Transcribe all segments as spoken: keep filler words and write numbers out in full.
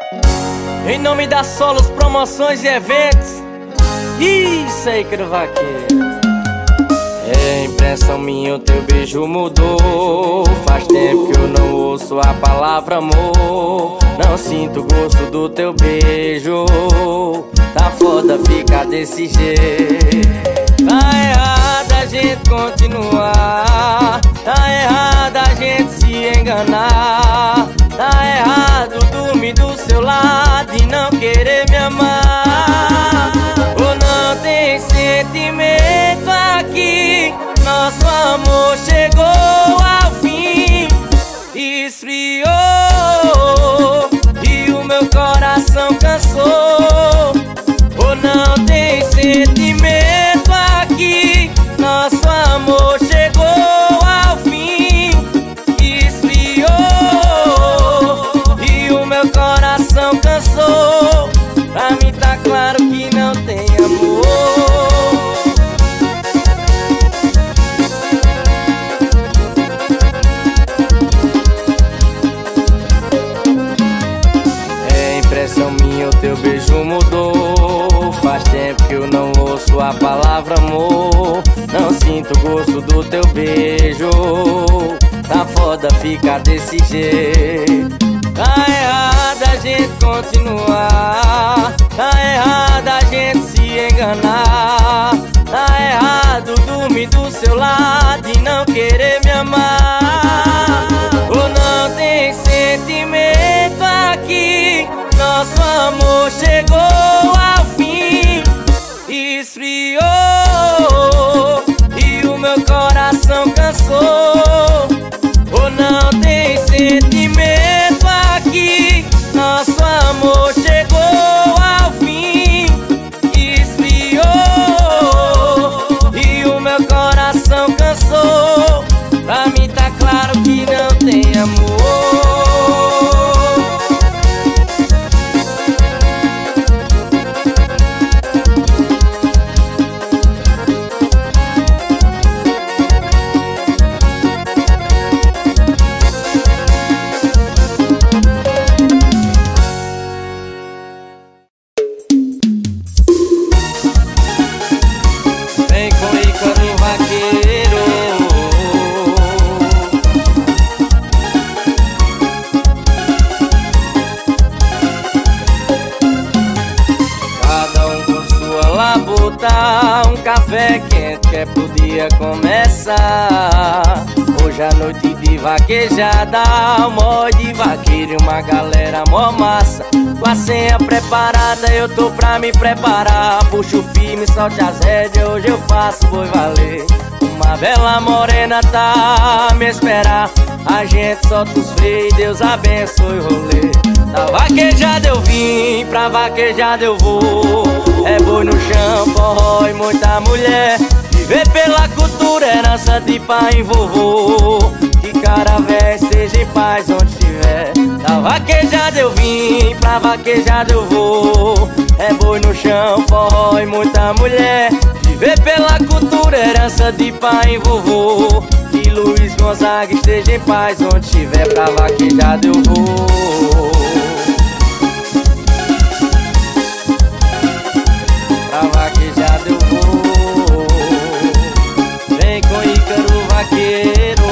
Em nome da Solos Promoções e Eventos. Isso aí, Ícaro Vaqueiro. É impressão minha, o teu beijo mudou. Faz tempo que eu não ouço a palavra amor. Não sinto o gosto do teu beijo. Tá foda ficar desse jeito. Tá errado a gente continuar. Tá errado a gente se enganar. Tá errado dormir do seu lado e não querer me amar. Ou não tem sentimento aqui. Nosso amor chegou ao fim, esfriou e o meu coração cansou. Ou não tem sentimento aqui. Nosso amor chegou ao fim, esfriou e o meu coração cansou. Pra mim tá claro que não tem amor. É impressão minha, o teu beijo mudou. Faz tempo que eu não ouço a palavra amor. Não sinto o gosto do teu beijo. Tá foda ficar desse jeito. Tá errado a gente continuar. Tá errado a gente se enganar. Tá errado dormir do seu lado e não querer me amar. Ou não tem sentimento aqui. Nosso amor chegou ao fim, esfriou e o meu coração cansou. Ou não tem sentimento aqui. Nosso amor chegou ao fim, esfriou e o meu coração cansou. Pra mim tá claro que não tem amor. Vem com Ícaro Vaqueiro. Cada um com sua labuta, um café quente que é pro dia começar. Hoje a noite de vaquejada, mó de vaqueiro e uma galera mó massa. Com a senha preparada eu tô pra me preparar. Puxo firme, solte as rédeas, hoje eu faço, vou valer. Uma bela morena tá a me esperar. A gente solta os freios, Deus abençoe o rolê. Da vaquejada eu vim, pra vaquejada eu vou. É boi no chão, forró e muita mulher. Viver pela cultura, herança de pai e vovô. Que cara velho esteja em paz onde estiver. Da vaquejada eu vim, pra vaquejada eu vou. É boi no chão, forró e muita mulher. Viver pela cultura, herança de pai e vovô. Que Luiz Gonzaga esteja em paz onde estiver. Pra vaquejada eu vou. Pra vaquejada eu vou. Vem com Ícaro Vaqueiro.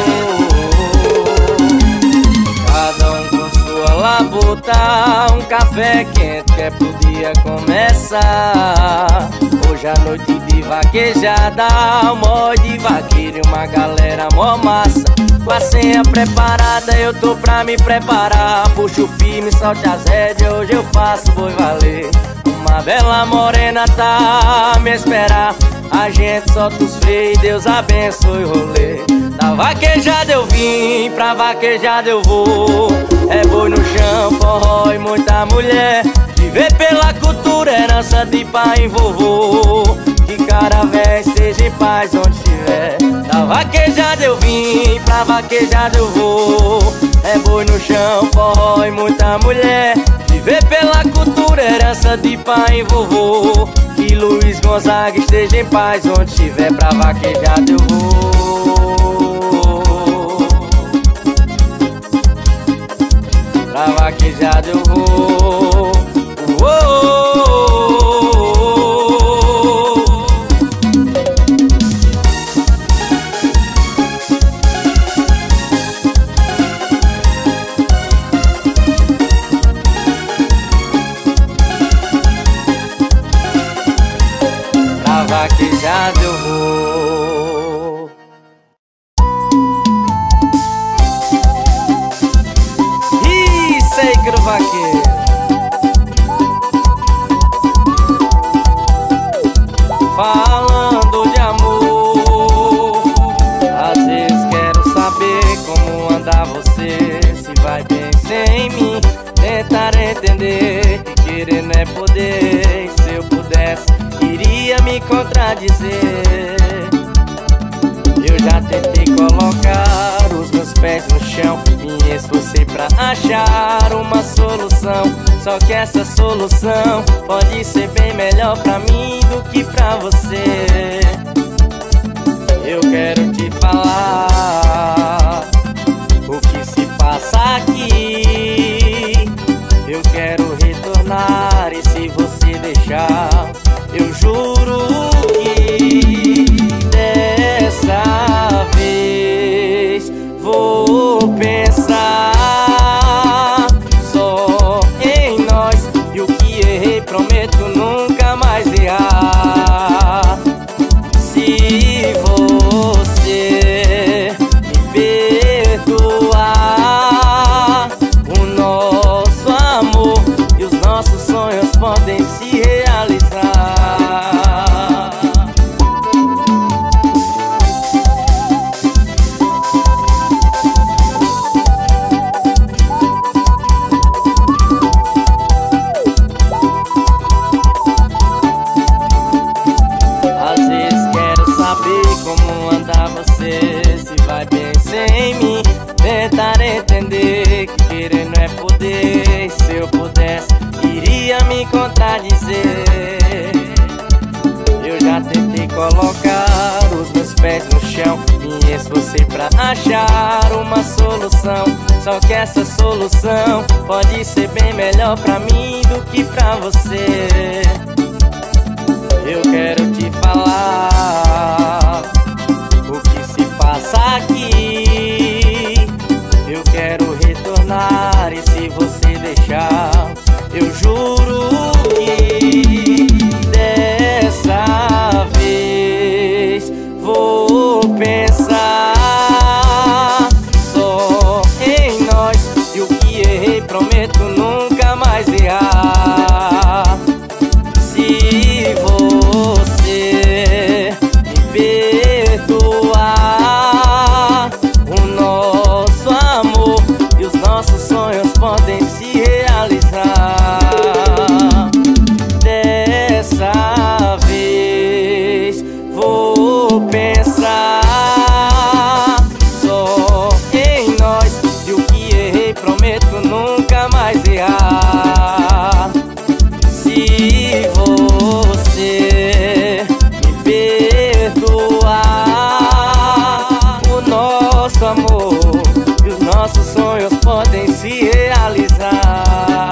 Cada um com sua labuta, um café quente que é pro dia começar. Hoje a noite de vaquejada, mó de vaqueiro e uma galera mó massa. Com a senha preparada eu tô pra me preparar. Puxo firme, solte as rédeas, hoje eu faço, vou valer. Uma bela morena tá a me esperar. A gente solta os freios, Deus abençoe o rolê. Da vaquejada eu vim, pra vaquejada eu vou. É boi no chão, forró e muita mulher. Viver pela cultura, herança de pai e vovô. Que cara velho esteja em paz onde estiver. Da vaquejada eu vim, pra vaquejada eu vou. É boi no chão, forró e muita mulher. Viver pela cultura, herança de pai e vovô. Que Luiz Gonzaga esteja em paz onde estiver. Pra vaquejada eu vou. Pra vaquejada eu vou. vaquejada eu vou. Isso aí, Igro Vaqueiro. Falando de amor, às vezes quero saber como anda você, se vai bem sem mim. Tentar entender que querer não é poder. Se eu pudesse, iria me contradizer. Eu já tentei colocar os meus pés no chão, me esforcei pra achar uma solução. Só que essa solução pode ser bem melhor pra mim do que pra você. Eu quero te falar o que se passa aqui. Eu quero retornar e se você deixar, eu juro que dessa vez vou pensar só em nós. E o que errei prometo nunca mais errar. Se você me perdoar, o nosso amor e os nossos sonhos podem se realizar. Às vezes quero saber como anda você, se vai bem sem mim. Tentar entender que querer não é poder. Se eu pudesse, iria me contradizer. Eu já tentei colocar os meus pés no chão, me esforcei pra achar uma solução. Só que essa solução pode ser bem melhor pra mim do que pra você. Eu quero te falar o que se passa aqui. Eu quero retornar e se você deixar, eu juro que dessa vez vou pensar só em nós. E o que errei prometo nunca mais errar. Se você me perdoar, o nosso amor e os nossos sonhos podem se realizar. Dessa vez vou pensar só em nós. E o que errei prometo nunca mais errar. Se você me perdoar, o nosso amor e os nossos sonhos podem se realizar.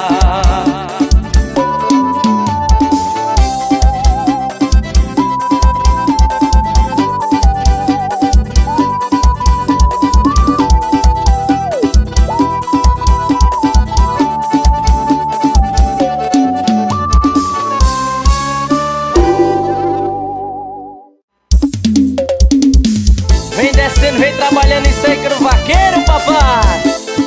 Vem descendo, vem trabalhando isso aí, Igro Vaqueiro, papai.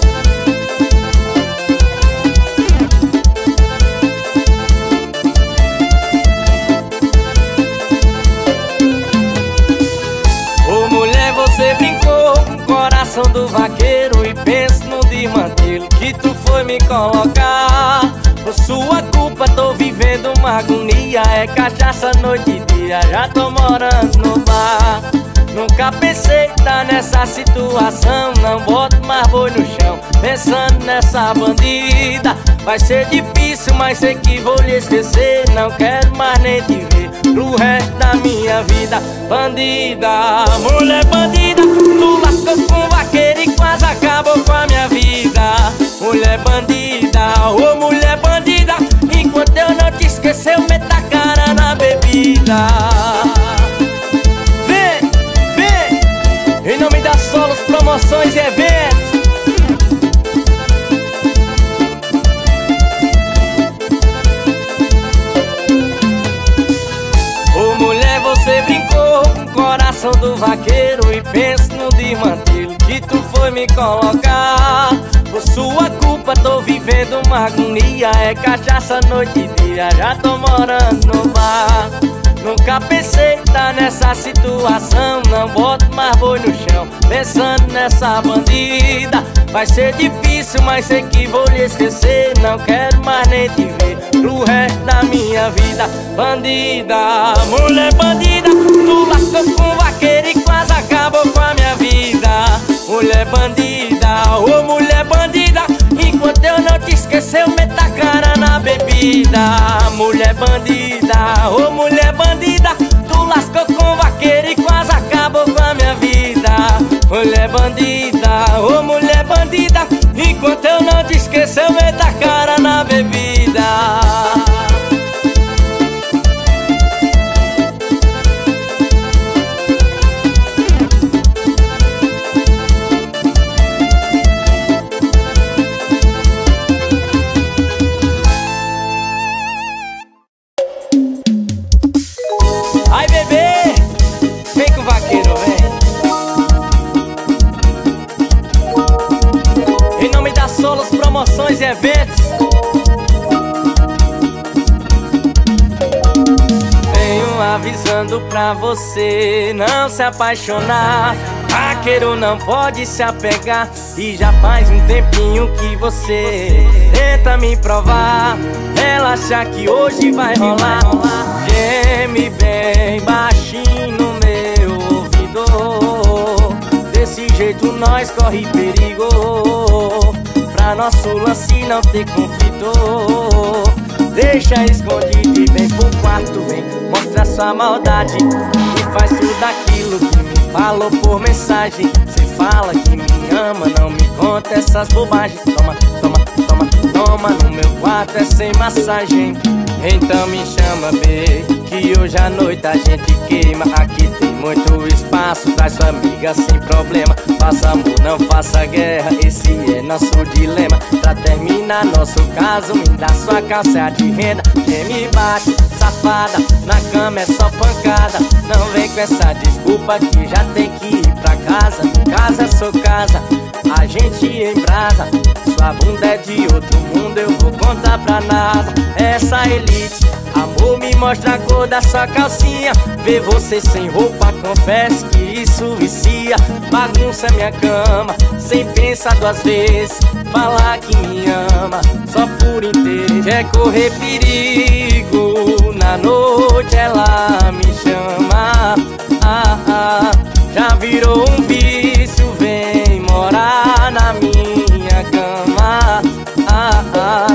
Ô mulher, você brincou com o coração do vaqueiro e penso no desmantelo que tu foi me colocar. Por sua culpa tô vivendo uma agonia, é cachaça noite e dia, já tô morando no bar. Nunca pensei estar nessa situação, não boto mais boi no chão, pensando nessa bandida. Vai ser difícil, mas sei que vou lhe esquecer. Não quero mais nem te ver pro resto da minha vida. Bandida, mulher bandida, tu lascou com o vaqueiro e quase acabou com a minha vida. Mulher bandida, ô oh, mulher bandida, enquanto eu não te esquecer, eu meto a cara na bebida. Em nome da Solos Promoções e Eventos. Ô mulher, você coração do vaqueiro e penso no desmantelo que tu foi me colocar. Por sua culpa tô vivendo uma agonia, é cachaça noite e dia, já tô morando no bar. Nunca pensei estar nessa situação, não boto mais boi no chão, pensando nessa bandida. Vai ser difícil, mas sei que vou lhe esquecer, não quero mais nem te ver pro resto da minha vida. Bandida, mulher bandida, tu lascou com o vaqueiro e quase acabou com a minha vida. Mulher bandida, ô oh, mulher bandida, enquanto eu não te esquecer, meta a cara na bebida. Mulher bandida, ô oh, mulher bandida, tu lascou com o vaqueiro e quase acabou com a minha vida. Mulher bandida, ô oh, mulher bandida, enquanto eu não te esquecer, meta a cara na bebida. Ai bebê, vem com o vaqueiro, vem. Em nome da Solos Promoções e Eventos, venho avisando pra você não se apaixonar. Vaqueiro não pode se apegar, e já faz um tempinho que você tenta me provar. Relaxa que hoje vai rolar. Geme bem baixinho no meu ouvido, desse jeito nós corre perigo, pra nosso lance não ter conflito. Deixa escondido e vem pro quarto, vem mostra sua maldade e faz tudo aquilo que me falou por mensagem. Cê fala que me ama, não me conta essas bobagens. Toma, toma, toma, toma no meu quarto é sem massagem. Então me chama, bê, que hoje à noite a gente queima. Aqui tem muito espaço, traz sua amiga sem problema. Faça amor, não faça guerra, esse é nosso dilema. Pra terminar nosso caso, me dá sua calça de renda. Quem me bate, safada, na cama é só pancada. Não vem com essa desculpa que já tem que ir pra casa. Casa, sou casa, a gente embrasa. Sua bunda é de outro mundo, eu vou contar pra nada. Essa elite, amor, me mostra a cor da sua calcinha. Ver você sem roupa, confesso que isso vicia. Bagunça minha cama, sem pensar duas vezes. Falar que me ama, só por interesse. Quer correr perigo, na noite ela me chama. Ah, ah, já virou um vício, vem morar na minha cama. Ah, ah,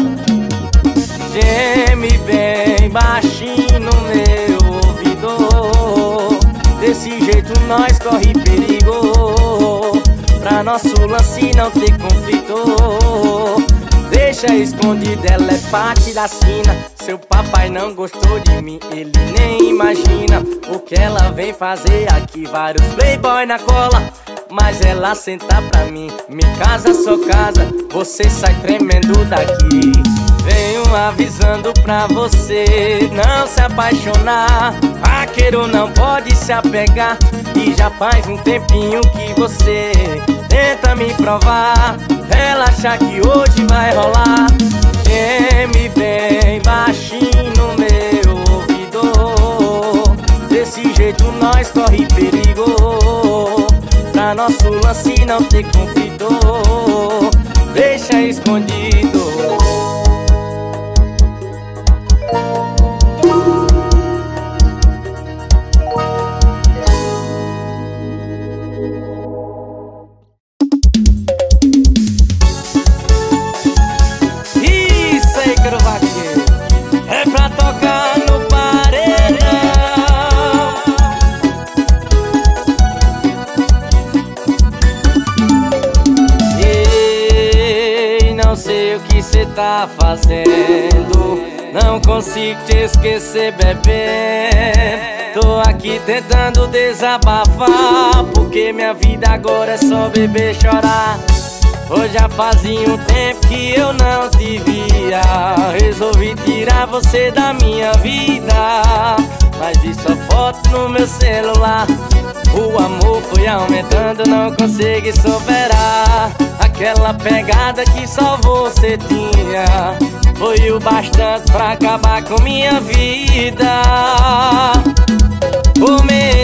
geme bem baixinho no meu ouvido, desse jeito nós corre perigo, pra nosso lance não ter conflito. Deixa escondido, ela é parte da sina. Seu papai não gostou de mim, ele nem imagina o que ela vem fazer aqui. Vários playboy na cola, mas ela senta pra mim. Me casa, sou casa, você sai tremendo daqui. Venho avisando pra você não se apaixonar. Vaqueiro não pode se apegar, e já faz um tempinho que você tenta me provar. Relaxa que hoje vai rolar. Geme bem baixinho no meu ouvido, desse jeito nós corre perigo, pra nosso lance não ter conflito. Deixa escondido. Isso aí, quero vaqueiro, é pra tocar no paredão. Ei, não sei o que cê tá fazendo, não consigo te esquecer, bebê. Tô aqui tentando desabafar, porque minha vida agora é só beber e chorar. Hoje já fazia um tempo que eu não te via, resolvi tirar você da minha vida. mas vi sua foto no meu celular. O amor foi aumentando, não consegui superar. Aquela pegada que só você tinha foi o bastante pra acabar com minha vida. Ô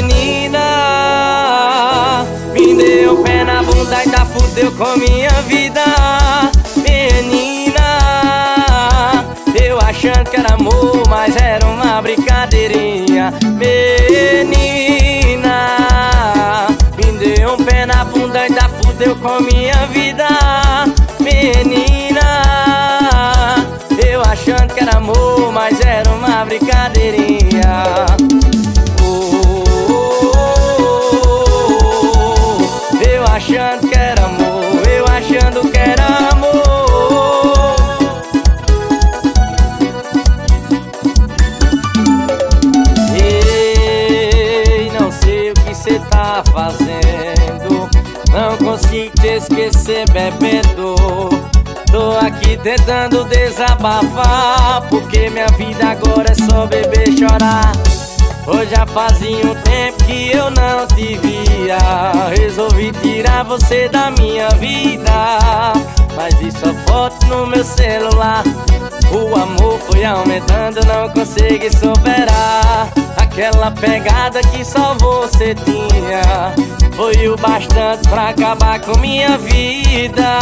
menina, me deu pé na bunda e ainda fudeu com minha vida. Menina, eu achando que era amor, mas era uma brincadeirinha. Menina, me deu um pé na bunda e ainda fudeu com minha vida. Menina, eu achando que era amor, mas era uma brincadeirinha. Eu achando que era amor, eu achando que era amor. Ei, não sei o que cê tá fazendo, não consigo te esquecer bebendo. Tô aqui tentando desabafar, porque minha vida agora é só beber e chorar. Hoje já fazia um tempo que eu não te via, resolvi tirar você da minha vida, mas vi sua foto no meu celular. O amor foi aumentando, não consegui superar. Aquela pegada que só você tinha foi o bastante pra acabar com minha vida.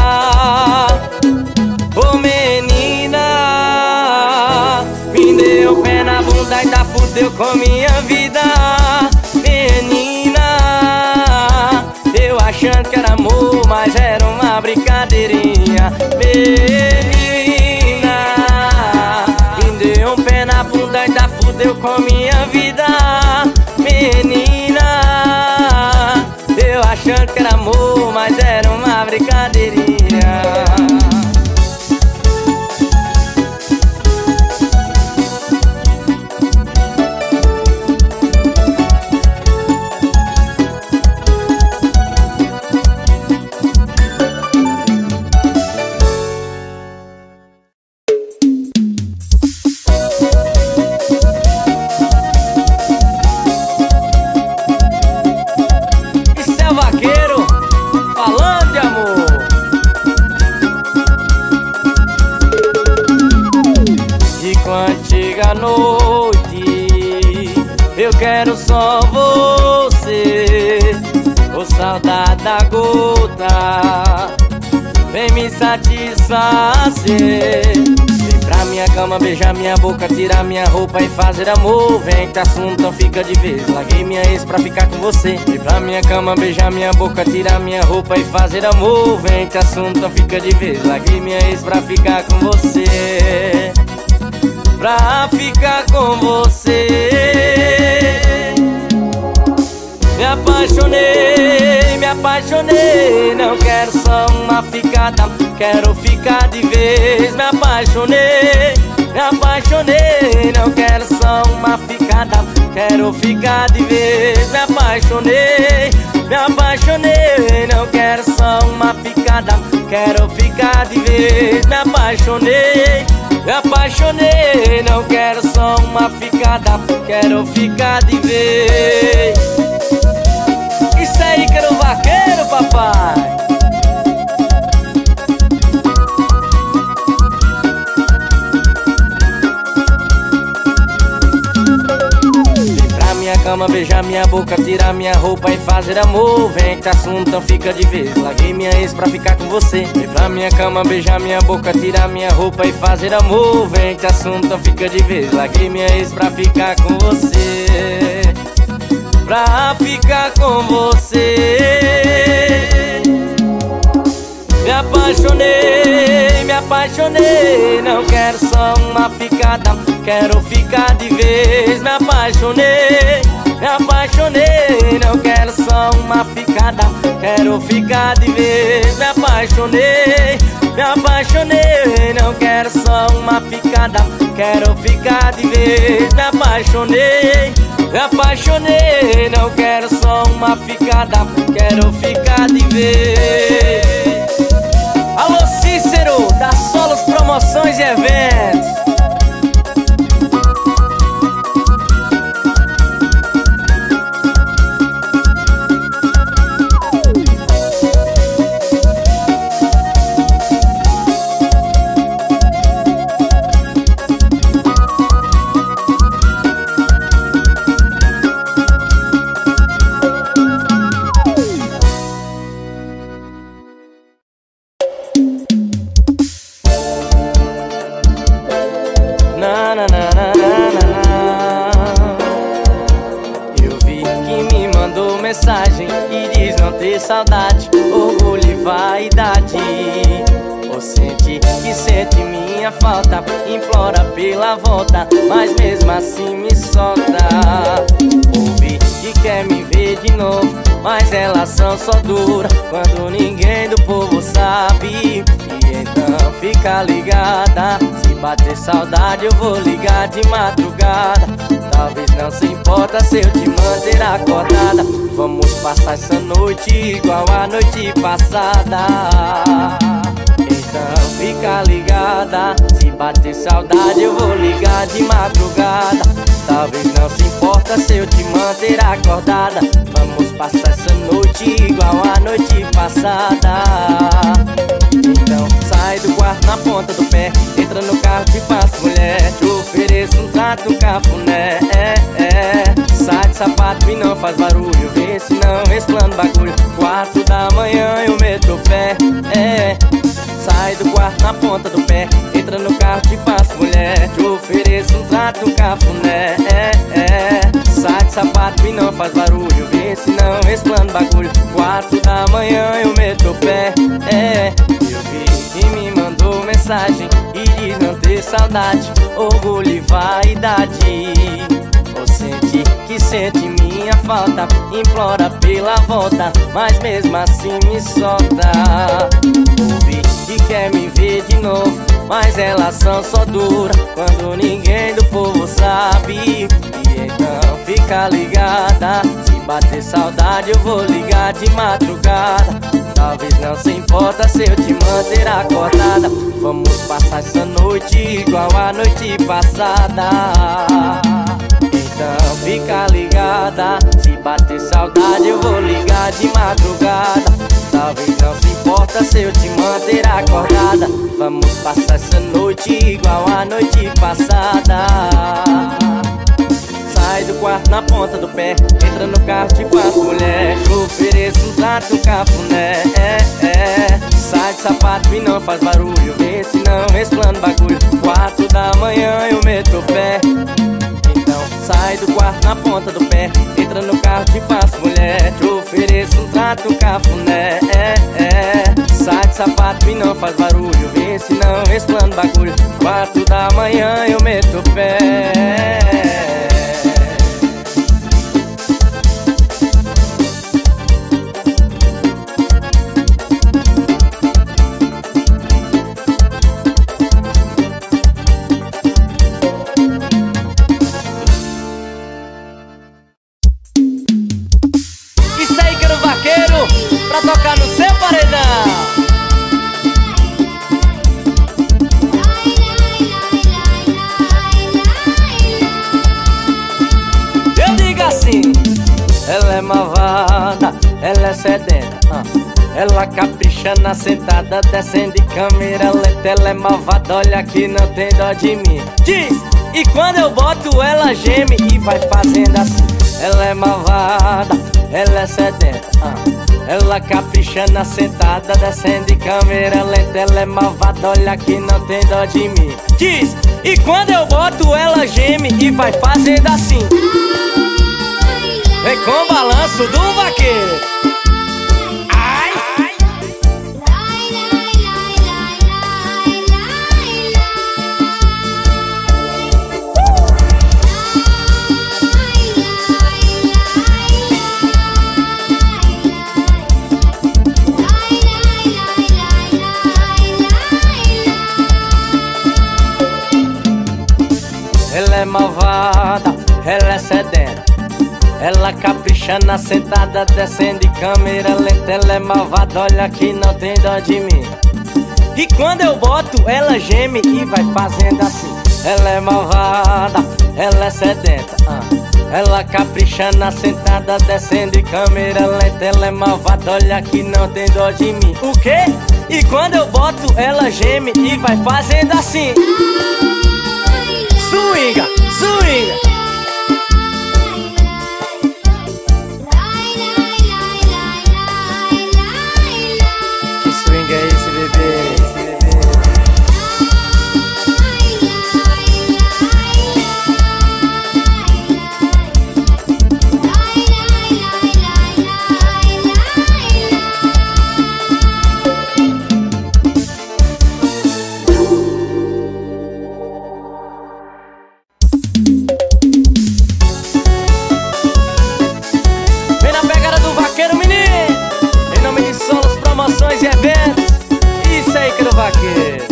Ô menina, me deu pé na bunda e ainda fudeu com minha vida. Menina, eu achando que era amor, mas era uma brincadeirinha. Menina, me deu um pé na bunda e ainda fudeu com minha vida. Menina, eu achando que era amor, mas era uma brincadeirinha. Eu quero só você, ô saudade da gota, vem me satisfazer. Vem pra minha cama, beijar minha boca, tirar minha roupa e fazer amor. Vem que assunto, então fica de vez, larguei minha ex pra ficar com você. Vem pra minha cama, beijar minha boca, tirar minha roupa e fazer amor. Vem que assunto, então fica de vez, larguei minha ex pra ficar com você. Pra ficar com você. Me apaixonei, me apaixonei, não quero só uma ficada, quero ficar de vez. Me apaixonei, me apaixonei, não quero só uma ficada, quero ficar de vez. Me apaixonei, me apaixonei, não quero só uma ficada, quero ficar de vez. Me apaixonei, me apaixonei, não quero só uma ficada, quero ficar de vez. Isso aí, quero vaqueiro, papai. Vem pra minha cama, beijar minha boca, tirar minha roupa e fazer amor. Vem que assunto, então fica de vez, larguei minha ex pra ficar com você. Vem pra minha cama, beijar minha boca, tirar minha roupa e fazer amor. Vem que assunto, então fica de vez, larguei minha ex pra ficar com você. Pra ficar com você. Me apaixonei, me apaixonei, não quero só uma ficada, quero ficar de vez. Me apaixonei, me apaixonei, não quero só uma ficada, quero ficar de vez. Me apaixonei, me apaixonei, não quero só uma ficada, quero ficar de vez. Me apaixonei, me apaixonei, não quero só uma ficada, quero ficar de vez. Alô Cícero, da Solos Promoções e Eventos. Eu vi que me mandou mensagem e diz não ter saudade, orgulho e vaidade. Ou sente que sente minha falta, implora pela volta, mas mesmo assim me solta. Ouvi que quer me ver de novo, mas relação só dura quando ninguém do povo sabe. E então fica ligada, se bater saudade eu vou ligar de madrugada. Talvez não se importa se eu te manter acordada. Vamos passar essa noite igual a noite passada. Então fica ligada, se bater saudade eu vou ligar de madrugada. Talvez não se importa se eu te manter acordada. Vamos passar essa noite igual a noite passada. Então sai do quarto na ponta do pé, entra no carro, te faço mulher, te ofereço um trato, um cafuné. É, é. Sai de sapato e não faz barulho, vê se não explana bagulho. Quatro da manhã eu meto o pé. É. Sai do quarto na ponta do pé, entra no carro, te faço mulher, te ofereço um trato, um cafuné. É, é. Sai de sapato e não faz barulho, vê se não explana bagulho. Quatro da manhã eu meto o pé. É. Eu vi que me mandou mensagem e diz não ter saudade, orgulho e vaidade. Ou sente que sente minha falta, implora pela volta, mas mesmo assim me solta. Ouvi que quer me ver de novo, mas relação só dura quando ninguém do povo sabe. E então fica ligada, se bater saudade eu vou ligar de madrugada. Talvez não se importa se eu te manter acordada. Vamos passar essa noite igual a noite passada. Então fica ligada, se bater saudade eu vou ligar de madrugada. Talvez não se importa se eu te manter acordada. Vamos passar essa noite igual a noite passada. Sai do quarto na ponta do pé, entra no carro, te faço mulher, te ofereço um trato, um cafuné. É, é. Sai de sapato e não faz barulho, vê se não explana bagulho. Quatro da manhã eu meto o pé. Então sai do quarto na ponta do pé, entra no carro, te faço mulher, te ofereço um trato, um cafuné. É, é. Sai de sapato e não faz barulho, vê se não explana bagulho. Quatro da manhã eu meto o pé. Pra tocar no seu paredão. Eu digo assim: ela é malvada, ela é sedenta, uh. Ela capricha na sentada, descendo de câmera lenta. Ela é malvada, olha que não tem dó de mim. Diz! E quando eu boto ela geme e vai fazendo assim. Ela é malvada, ela é sedenta, uh. Ela capricha na sentada, descendo de câmera lenta. Ela é malvada, olha que não tem dó de mim. Diz! E quando eu boto ela geme e vai fazendo assim. Vem com o balanço do vaqueiro. Ela é malvada, ela é sedenta. Ela capricha na sentada, descendo de câmera lenta. Ela é malvada, olha que não tem dó de mim. E quando eu boto, ela geme e vai fazendo assim. Ela é malvada, ela é sedenta, uh. Ela capricha na sentada, descendo de câmera lenta. Ela é malvada, olha que não tem dó de mim. O quê? E quando eu boto, ela geme e vai fazendo assim. Swinga, swinga. Que swing é esse, bebê? Esse bebê? vaqueiro.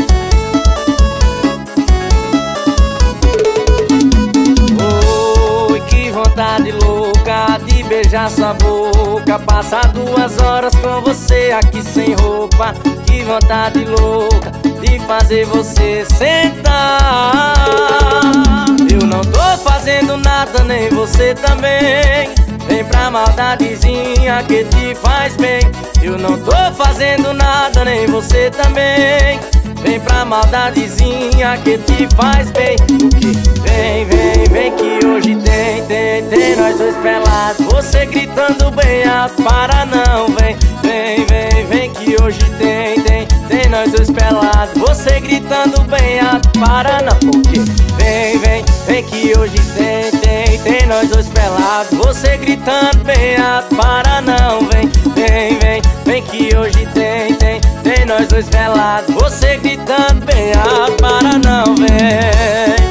Oi, que vontade louca de beijar sua boca, passar duas horas com você aqui sem roupa. Que vontade louca de fazer você sentar. Eu não tô fazendo nada, nem você também. Vem pra maldadezinha que te faz bem. Eu não tô fazendo nada, nem você também. Vem pra maldadezinha que te faz bem. O que? Vem, vem, vem que hoje tem, tem, tem nós dois pelados. Você gritando bem alto, para não, vem. Vem, vem, vem que hoje tem, tem, tem nós dois pelados. Você gritando bem alto, para não. O que? Vem, vem, vem que hoje tem, tem, tem nós dois pelados. Você gritando bem alto, para não, vem. Vem, vem, vem que hoje tem, tem, tem nós dois pelados. Você gritando bem alto, para não, vem.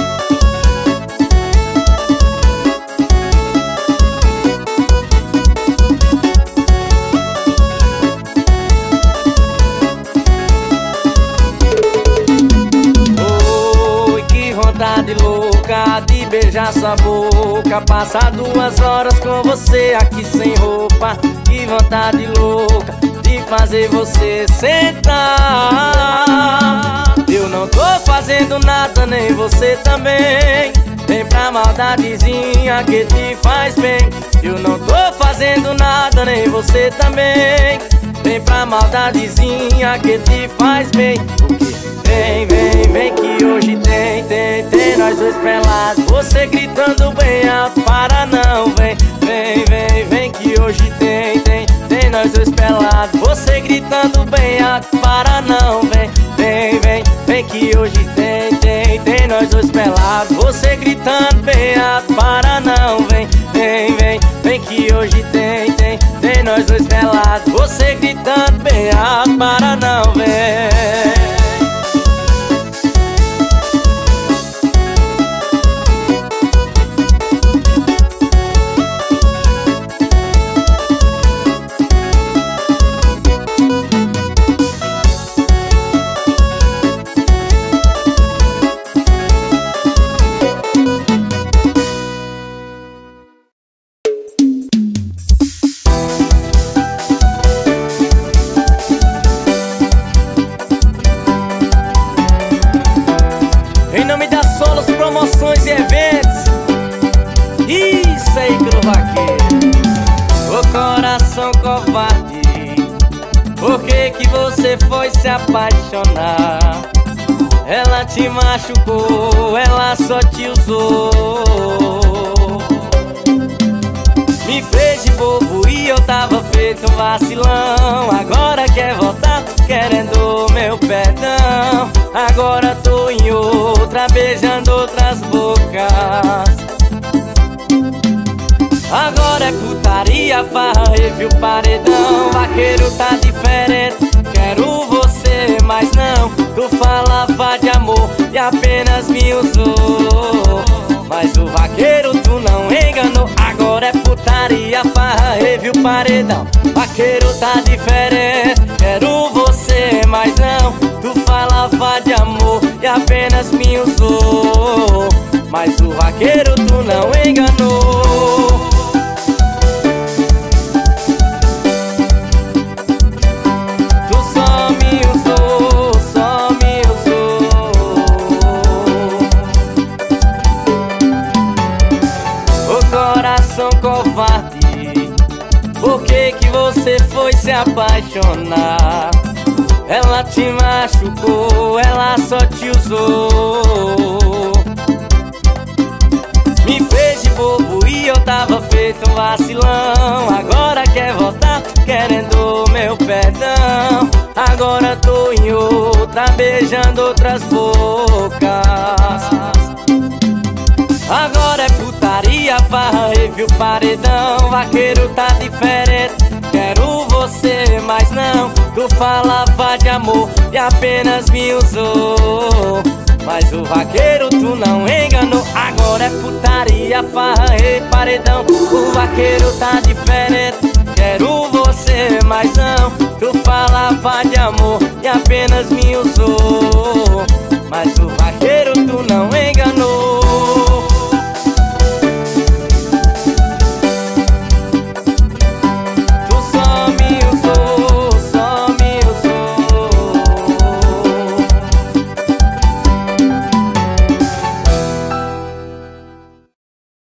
Vontade louca de beijar sua boca, passar duas horas com você aqui sem roupa. Que vontade louca de fazer você sentar. Eu não tô fazendo nada, nem você também. Vem pra maldadezinha que te faz bem. Eu não tô fazendo nada, nem você também. Vem pra maldadezinha que te faz bem. O que? Vem, vem, vem que hoje tem, tem, tem nós dois pelados. Você gritando bem alto, para não, vem. Vem, vem, vem que hoje tem, tem, tem nós dois pelados. Você gritando bem alto, para não, vem. Vem, vem, vem que hoje tem, tem, tem nós dois pelados. Você gritando bem alto, para não, vem. Vem, vem, vem que hoje tem, tem, tem nós dois pelados. Você gritando bem alto, para não, vem. Promoções e eventos. Isso aí, Crovaqueiro. Ô coração covarde, por que que você foi se apaixonar? Ela te machucou, ela só te usou. Me fez de bobo e eu tava feito um vacilão. Agora quer voltar querendo meu perdão. Agora tô em outra, beijando outras bocas. Agora é putaria, farra, review, paredão. Vaqueiro tá diferente, quero você, mas não. Tu falava de amor e apenas me usou. Mas o vaqueiro tu não enganou. Agora é putaria, farra, review, paredão. Vaqueiro tá diferente, quero você, mas não. Tu falava de amor e apenas me usou. Mas o vaqueiro tu não enganou. Tu só me usou, só me usou. Ô coração covarde, por que que você foi se apaixonar? Ela te machucou, ela só te usou. Me fez de bobo e eu tava feito um vacilão. Agora quer voltar querendo meu perdão. Agora tô em outra, beijando outras bocas. Agora é putaria, farra, review, paredão. Vaqueiro tá diferente, quero você, mas não. Tu falava de amor e apenas me usou. Mas o vaqueiro tu não enganou. Agora é putaria, farra e paredão. O vaqueiro tá diferente, quero